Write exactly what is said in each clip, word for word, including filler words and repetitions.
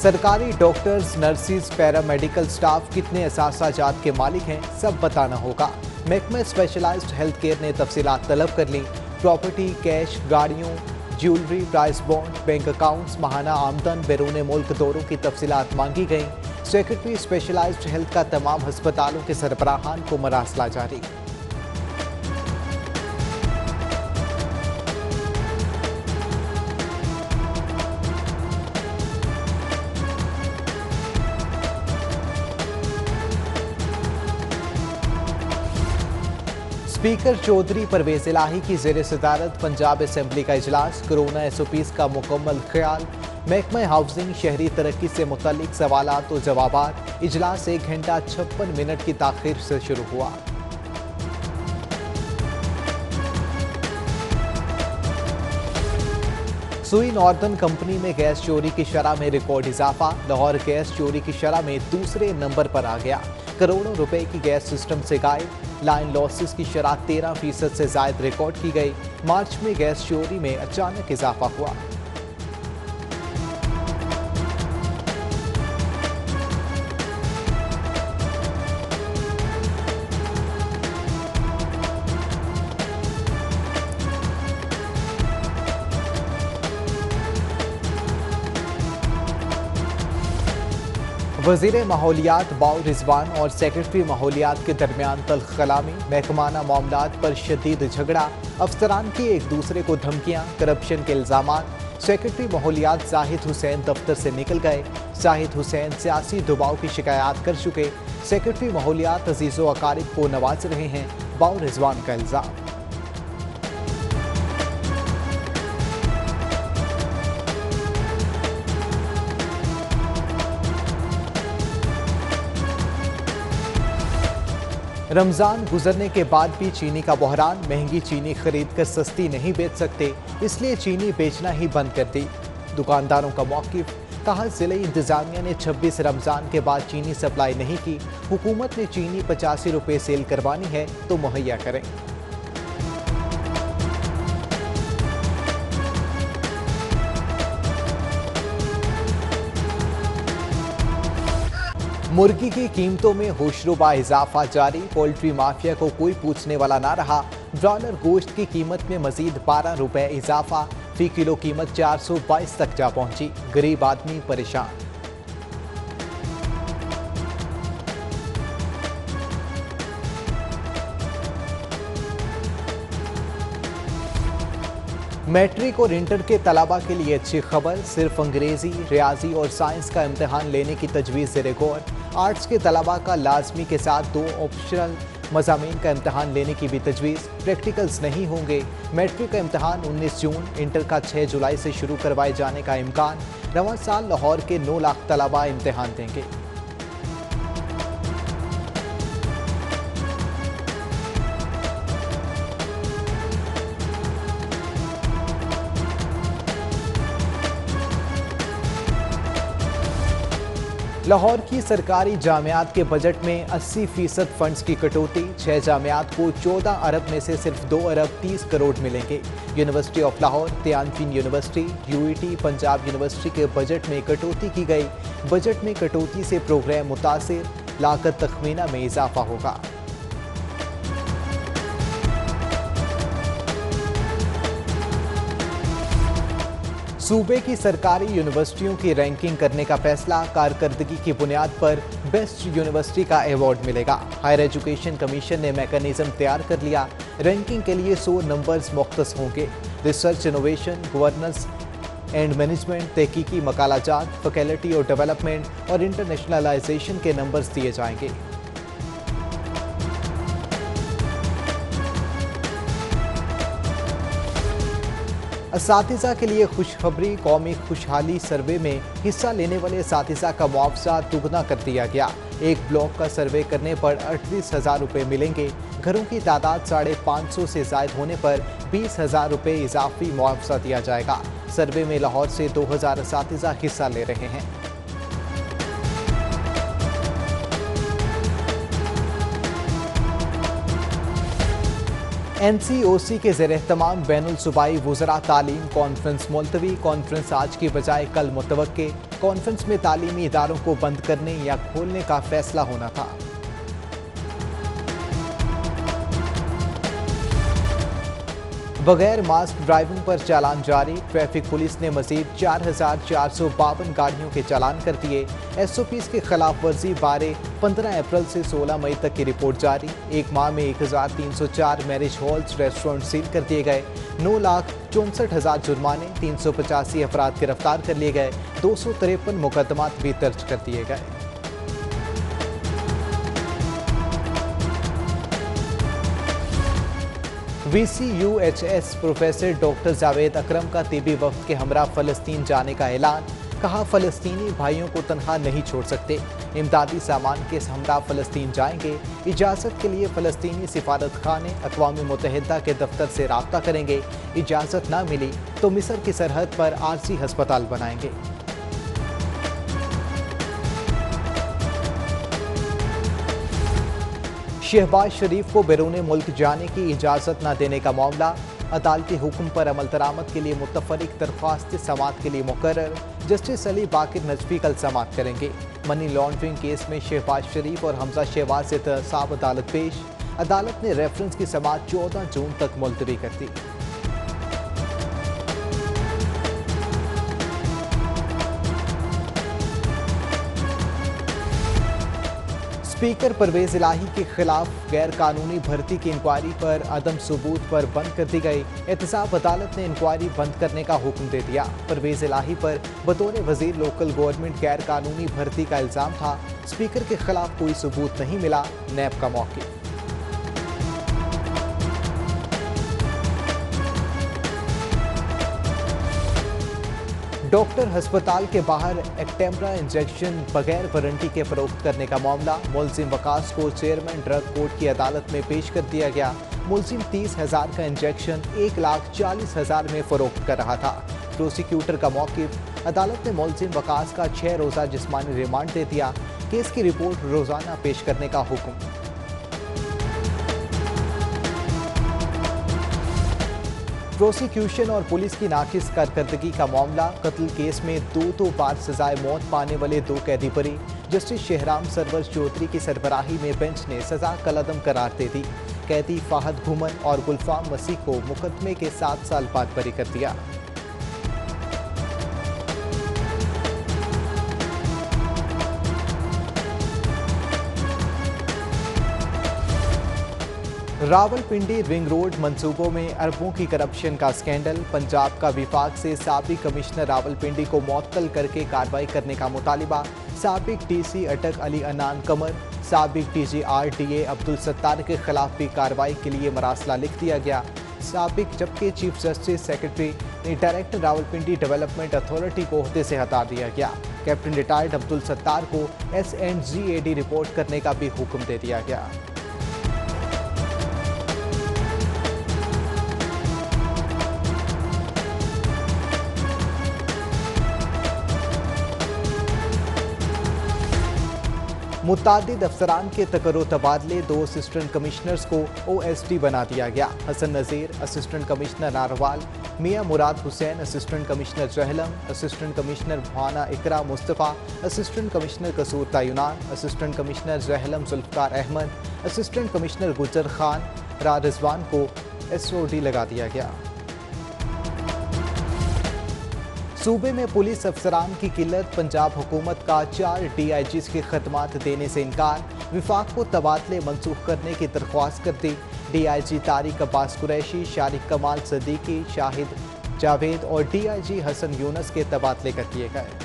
सरकारी doctors, nurses, paramedical staff कितने असासाजात के मालिक हैं, सब बताना होगा। महकमा स्पेशलाइज्ड हेल्थ केयर ने तफसीलात तलब कर ली। प्रॉपर्टी, कैश, गाड़ियों, jewellery, price bond, bank accounts, माहाना आमदन, बैरून मुल्क दौरों की तफसीलात मांगी गई। सेक्रेटरी स्पेशलाइज्ड हेल्थ का तमाम अस्पतालों के सरबराहान को मरासला जारी। स्पीकर चौधरी परवेज इलाही की जेर सदारत पंजाब असेंबली का इजलास। कोरोना एस ओ पीज़ का मुकम्मल ख्याल। महकमा हाउसिंग, शहरी तरक्की से मुतल्लिक सवालात और जवाबात। इजलास एक घंटा छप्पन मिनट की ताखीर से शुरू हुआ। सुई नॉर्दर्न कंपनी में गैस चोरी की शरह में रिकॉर्ड इजाफा। लाहौर गैस चोरी की शरह में दूसरे नंबर पर आ गया। करोड़ों रुपए की गैस सिस्टम से गायब। लाइन लॉसेस की शरह तेरह फीसद से जायद रिकॉर्ड की गई। मार्च में गैस चोरी में अचानक इजाफा हुआ। वज़ीर माहौलियात बाउ रिजवान और सेक्रेटरी माहौलियात के दरमियान तल्ख कलामी। महकमाना मामलात पर शदीद झगड़ा। अफसरान की एक दूसरे को धमकियां, करप्शन के इल्जामात। सेक्रेटरी माहौलियात जाहिद हुसैन दफ्तर से निकल गए। जाहिद हुसैन सियासी दबाव की शिकायत कर चुके। सेक्रेटरी माहौलियात अजीज़ो अकारिब को नवाज रहे हैं, बाउ रिजवान का इल्जाम। रमजान गुजरने के बाद भी चीनी का बहरान। महंगी चीनी खरीद कर सस्ती नहीं बेच सकते, इसलिए चीनी बेचना ही बंद कर दी। दुकानदारों का मौकिफ। कहा, जिले इंतजामिया ने छब्बीस रमजान के बाद चीनी सप्लाई नहीं की। हुकूमत ने चीनी पचासी रुपये सेल करवानी है तो मुहैया करें। मुर्गी की कीमतों में होशरुबा इजाफा जारी। पोल्ट्री माफिया को कोई पूछने वाला ना रहा। ब्रॉयलर गोश्त की कीमत में मजीद बारह रुपए इजाफा। फी किलो कीमत चार सौ बाईस तक जा पहुंची। गरीब आदमी परेशान। मैट्रिक और इंटर के तलबा के लिए अच्छी खबर। सिर्फ अंग्रेजी, रियाजी और साइंस का इम्तहान लेने की तजवीज़ ज़ेर गौर। आर्ट्स के तलबा का लाजमी के साथ दो ऑप्शनल मज़ामीन का इम्तहान लेने की भी तजवीज़। प्रैक्टिकल्स नहीं होंगे। मैट्रिक का इम्तहान उन्नीस जून, इंटर का छः जुलाई से शुरू करवाए जाने का इम्कान। रवां साल लाहौर के नौ लाख तलबा इम्तहान देंगे। लाहौर की सरकारी जामियात के बजट में अस्सी फीसद फंड्स की कटौती। छह जामियात को चौदह अरब में से सिर्फ दो अरब तीस करोड़ मिलेंगे। यूनिवर्सिटी ऑफ लाहौर, तियानफिन यूनिवर्सिटी, यूईटी, पंजाब यूनिवर्सिटी के बजट में कटौती की गई। बजट में कटौती से प्रोग्राम मुतासिर। लागत तखमीना में इजाफा होगा। सूबे की सरकारी यूनिवर्सिटियों की रैंकिंग करने का फैसला। कारकर्दगी की बुनियाद पर बेस्ट यूनिवर्सिटी का अवार्ड मिलेगा। हायर एजुकेशन कमीशन ने मैकेनिज्म तैयार कर लिया। रैंकिंग के लिए सौ नंबर्स मुख्तस होंगे। Research, innovation, governance and management, तहकीकी मकालाजात, फैकल्टी और डेवलपमेंट और इंटरनेशनलाइजेशन के नंबर्स दिए जाएंगे। असातिज़ा के लिए खुशखबरी। कौमी खुशहाली सर्वे में हिस्सा लेने वाले असातिज़ा का मुआवजा दुगना कर दिया गया। एक ब्लॉक का सर्वे करने पर अड़तीस हज़ार रुपये मिलेंगे। घरों की तादाद साढ़े पाँच सौ से जायद होने पर बीस हज़ार रुपये इजाफी मुआवजा दिया जाएगा। सर्वे में लाहौर से दो हज़ार असातिज़ा हिस्सा ले रहे हैं। एन सी ओ सी के ज़ेर एहतमाम बैनुल सूबाई वुज़रा तालीम कॉन्फ्रेंस मुलतवी। कॉन्फ्रेंस आज की बजाय कल मुतवक्के। कॉन्फ्रेंस में तालीमी इदारों को बंद करने या खोलने का फैसला होना था। बगैर मास्क ड्राइविंग पर चालान जारी। ट्रैफिक पुलिस ने मजीद चार हजार चार सौ बावन गाड़ियों के चालान कर दिए। एस ओ पीज़ की खिलाफ वर्जी बारे पंद्रह अप्रैल से सोलह मई तक की रिपोर्ट जारी। एक माह में एक हजार तीन सौ चार मैरिज हॉल्स रेस्टोरेंट सील कर दिए गए। नौ लाख चौंसठ हजार जुर्माने, तीन सौ पचासी अफराद गिरफ्तार कर लिए गए। दो सौ तिरपन मुकदमात भी दर्ज कर दिए गए। V C U H S professor doctor Javed Akram का तिबी वफ्द के हमरा फ़लस्तीन जाने का ऐलान। कहा, फ़लस्तीनी भाइयों को तनहा नहीं छोड़ सकते। इमदादी सामान के हमरा फ़लस्तीन जाएंगे। इजाज़त के लिए फ़लस्तीनी सिफारत खाने अक़वाम मुत्तहिदा के दफ्तर से राब्ता करेंगे। इजाज़त न मिली तो मिस्र की सरहद पर आरजी हस्पताल बनाएंगे। शहबाज शरीफ को बैरून मुल्क जाने की इजाज़त न देने का मामला। अदालती हुक्म पर अमल दरामद के लिए मुतफरिक दरख्वास्त समात के लिए मुकर्रर। जस्टिस अली बाकिर नजफी कल समात करेंगे। मनी लॉन्ड्रिंग केस में शहबाज शरीफ और हमजा शहबाज से एहतसाब अदालत पेश। अदालत ने रेफरेंस की समात चौदह जून तक मुलतवी कर दी। स्पीकर परवेज इलाही के खिलाफ गैर कानूनी भर्ती की इंक्वायरी पर अदम सबूत पर बंद कर दी गई। एहतसाब अदालत ने इंक्वायरी बंद करने का हुक्म दे दिया। परवेज इलाही पर बतौर वजीर लोकल गवर्नमेंट गैर कानूनी भर्ती का इल्जाम था। स्पीकर के खिलाफ कोई सबूत नहीं मिला। नैब का मौक़िफ़। डॉक्टर हस्पताल के बाहर एक्टेम्ब्रा इंजेक्शन बगैर वारंटी के फरोख्त करने का मामला। मुलजिम वकास को चेयरमैन ड्रग कोर्ट की अदालत में पेश कर दिया गया। मुलजिम तीस हजार का इंजेक्शन एक लाख चालीस हजार में फरोख्त कर रहा था। प्रोसिक्यूटर का मौक़िफ़। अदालत ने मुलजिम वकास का छह रोज़ा जिस्मानी रिमांड दे दिया। केस की रिपोर्ट रोज़ाना पेश करने का हुक्म। प्रोसिक्यूशन और पुलिस की नाकिस कारकर्दगी का मामला। कत्ल केस में दो दो बार सजाए मौत पाने वाले दो कैदी बरी। जस्टिस शहराम सरवर चौधरी की सरबराही में बेंच ने सजा कलअदम करार दे दी। कैदी फाहद घुमन और गुलफाम मसीह को मुकदमे के सात साल बाद बरी कर दिया। रावलपिंडी रिंग रोड मंसूबों में अरबों की करप्शन का स्कैंडल। पंजाब का विफाक से साबिक कमिश्नर रावलपिंडी को मुअत्तल करके कार्रवाई करने का मुतालिबा। साबिक डी सी अटक अली अनान कमर, साबिक D G R D A Abdul Sattar के खिलाफ भी कार्रवाई के लिए मरासला लिख दिया गया। साबिक जबकि चीफ जस्टिस सेक्रेटरी ने डायरेक्टर रावलपिंडी डेवलपमेंट अथॉरिटी को ओहदे से हटा दिया गया। कैप्टन रिटायर्ड अब्दुल सत्तार को S and G A D report करने का भी हुक्म दे दिया गया। मुतादिद अफसरान के तकर्रो तबादले। दो असिस्टेंट कमिश्नर्स को ओ एस डी बना दिया गया। Hasan Nazir assistant commissioner Narowal, Mian Murad Hussain assistant commissioner Jhelum, assistant commissioner भाना इकरा मुस्तफ़ा, असिस्टेंट कमिश्नर कसूर तयुनान, assistant commissioner Jhelum Zulfiqar Ahmed, assistant commissioner Gujar Khan रा रिजवान को एस ओ डी लगा दिया गया। सूबे में पुलिस अफसरान की किल्लत। पंजाब हुकूमत का चार डी आई जीज़ की खदमात देने से इनकार। विफाक को तबादले मनसूख करने की दरख्वास्त कर दी। D I G Tariq Abbas Qureshi, Shariq Kamal Siddiqui, Shahid Javed और D I G Hasan Younis के तबादले कर दिए गए।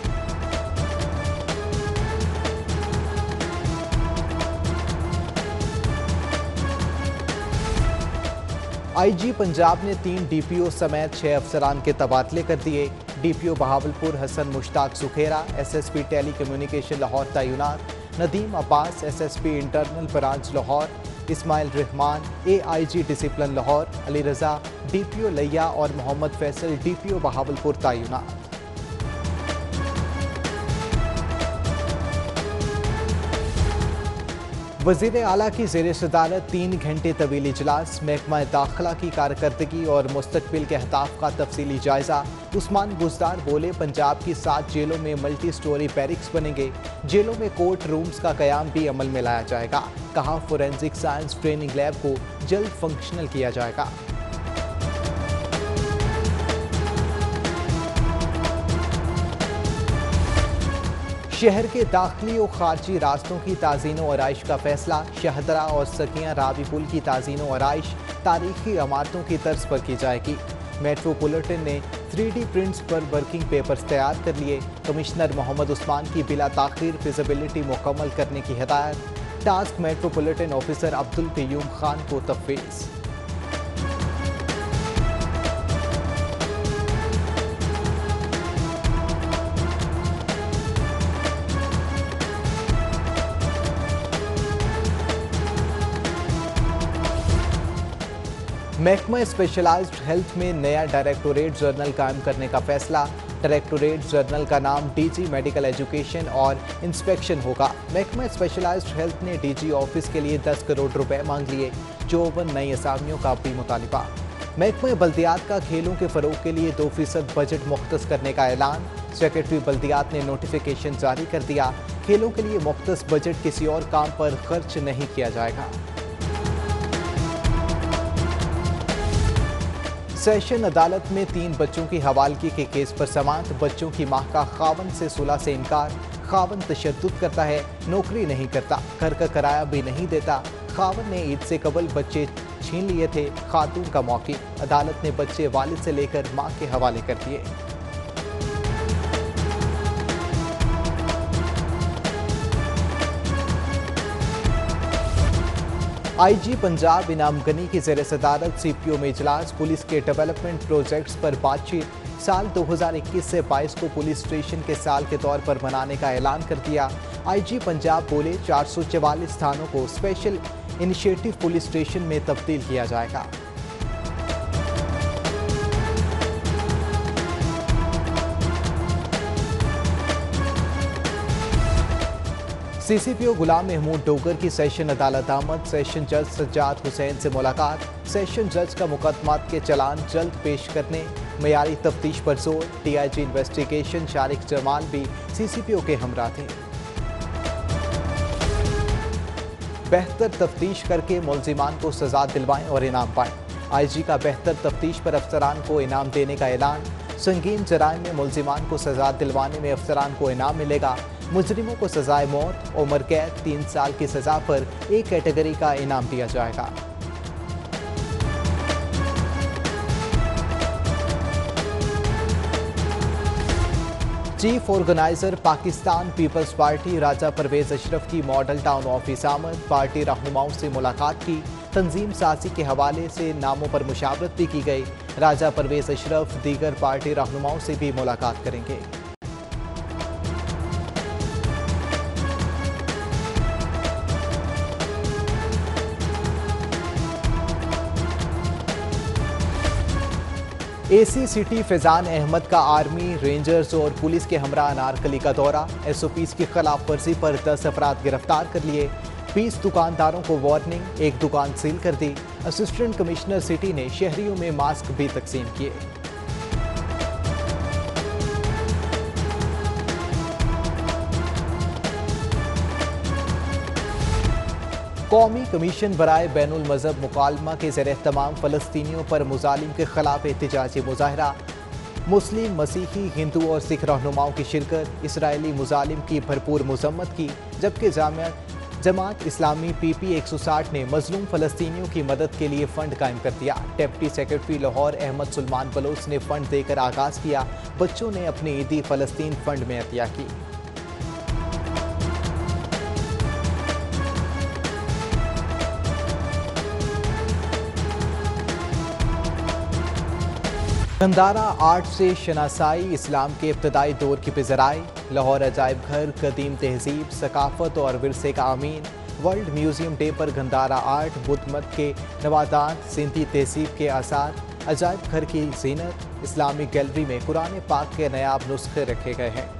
आई जी पंजाब ने तीन डी पी ओ समेत छह अफसरान के तबादले कर दिए। D P O Bahawalpur Hasan Mushtaq Sukhera, S S P telecommunication Lahore तैनात, Nadeem Abbas S S P internal branch Lahore, Ismail Rehman A I G discipline Lahore, Ali Raza D P O Layyah और Muhammad Faisal D P O Bahawalpur तैनात। वजीर आला की ज़ेर सदारत तीन घंटे तवील इजलास, महकमा दाखिला की कारकर्दगी और मुस्तकबिल के अहदाफ का तफसीली जायजा। उस्मान बुजदार बोले, पंजाब की सात जेलों में मल्टी स्टोरी बैरिक्स बनेंगे। जेलों में कोर्ट रूम्स का कयाम भी अमल में लाया जाएगा। कहा, फोरेंसिक साइंस ट्रेनिंग लैब को जल्द फंक्शनल किया जाएगा। शहर के दाखिली और खारजी रास्तों की ताज़ीन और आइश का फैसला। शहदरा और सकियां रावी पुल की ताज़ीन और आइश तारीखी इमारतों की तर्ज पर की जाएगी। मेट्रोपॉलिटन ने थ्री डी प्रिंट्स पर वर्किंग पेपर्स तैयार कर लिए। कमिश्नर मोहम्मद उस्मान की बिला ताखीर फिजिबिलिटी मुकम्मल करने की हिदायत। Task metropolitan officer Abdul Qayyum Khan को तफवीज़। महकमा स्पेशलाइज्ड हेल्थ में नया डायरेक्टोरेट जनरल कायम करने का फैसला। डायरेक्टोरेट जनरल का नाम डीजी मेडिकल एजुकेशन और इंस्पेक्शन होगा। महकमा स्पेशलाइज्ड हेल्थ ने डीजी ऑफिस के लिए दस करोड़ रुपए मांग लिए। चौवन नई असामियों का भी मुतालिबा। महकमा बल्दियात का खेलों के फरोग के लिए दो फीसद बजट मुख्तस करने का ऐलान। सेक्रेटरी बल्दियात ने नोटिफिकेशन जारी कर दिया। खेलों के लिए मुख्तस बजट किसी और काम पर खर्च नहीं किया जाएगा। सेशन अदालत में तीन बच्चों की हवालगी के केस पर समाअत। बच्चों की मां का खावन से सुलह से इनकार। खावन तशद्दुद करता है, नौकरी नहीं करता, घर का किराया भी नहीं देता। खावन ने ईद से कबल बच्चे छीन लिए थे। खातून का मौक़िफ़। अदालत ने बच्चे वालिद से लेकर मां के हवाले कर दिए। आईजी पंजाब इनाम गनी की ज़ेर सदारत सीपीओ में इजलास। पुलिस के डेवलपमेंट प्रोजेक्ट्स पर बातचीत। साल दो हज़ार इक्कीस से बाईस को पुलिस स्टेशन के साल के तौर पर मनाने का ऐलान कर दिया। आईजी पंजाब बोले, चार सौ चवालीस थानों को स्पेशल इनिशिएटिव पुलिस स्टेशन में तब्दील किया जाएगा। सीसीपीओ गुलाम महमूद डोगर की सेशन अदालत आमद। सेशन जज सज्जाद हुसैन से मुलाकात। सेशन जज का मुकदमात के चलान जल्द पेश करने, मयारी तफ्तीश पर जोर। टीआईजी इन्वेस्टिगेशन शारिक जमाल भी सीसीपीओ के हमरा थे। बेहतर तफ्तीश करके मुलजिमान को सजा दिलवाएं और इनाम पाएं। आईजी का बेहतर तफ्तीश पर अफसरान को इनाम देने का ऐलान। संगीन जराइम में मुलजिमान को सजा दिलवाने में अफसरान को इनाम मिलेगा। मुजरिमों को सजाए मौत, उम्र कैद, तीन साल की सजा पर एक कैटेगरी का इनाम दिया जाएगा। Chief organiser Pakistan peoples party Raja Pervez Ashraf की मॉडल टाउन ऑफिस आमद। पार्टी रहनुमाओं से मुलाकात की। तंजीम साजी के हवाले से नामों पर मुशावरत भी की गई। राजा परवेज अशरफ दीगर पार्टी रहनुमाओं से भी मुलाकात करेंगे। एसी सिटी फैजान अहमद का आर्मी, रेंजर्स और पुलिस के हमरा अनारकली का दौरा। एसओपीज की खिलाफ वर्जी पर दस अफराद गिरफ्तार कर लिए। बीस दुकानदारों को वार्निंग, एक दुकान सील कर दी। असिस्टेंट कमिश्नर सिटी ने शहरियों में मास्क भी तकसीम किए। कौमी कमीशन बराए बैनुल मजहब मुकालमा के ज़ेर एहतमाम फ़लस्तीनियों पर मुजालिम के खिलाफ एहतजाजी मुजाहरा। मुस्लिम, मसीही, हिंदू और सिख रहनुमाओं की शिरकत। इसराइली मुजालिम की भरपूर मजम्मत की। जबकि जामिया जमात इस्लामी पी पी एक सौ साठ ने मजलूम फ़लस्तीनियों की मदद के लिए फ़ंड कायम कर दिया। डिप्टी सेक्रेटरी लाहौर अहमद सुलमान बलोच ने फ़ंड देकर आगाज़ किया। बच्चों ने अपनी ईदी फ़लस्तीन फ़ंड में अतिया की। गंदारा आर्ट से शनासाई इस्लाम के इब्तदाई दौर की पिजराई। लाहौर अजायब घर कदीम तहजीब, सकाफत और विरसे का अमीन। वर्ल्ड म्यूजियम डे पर गंदारा आर्ट, बुद्ध मत के नवादात, सिंधी तहजीब के आसार, अजायब घर की जीनत। इस्लामिक गैलरी में कुरान पाक के नायाब नुस्खे रखे गए हैं।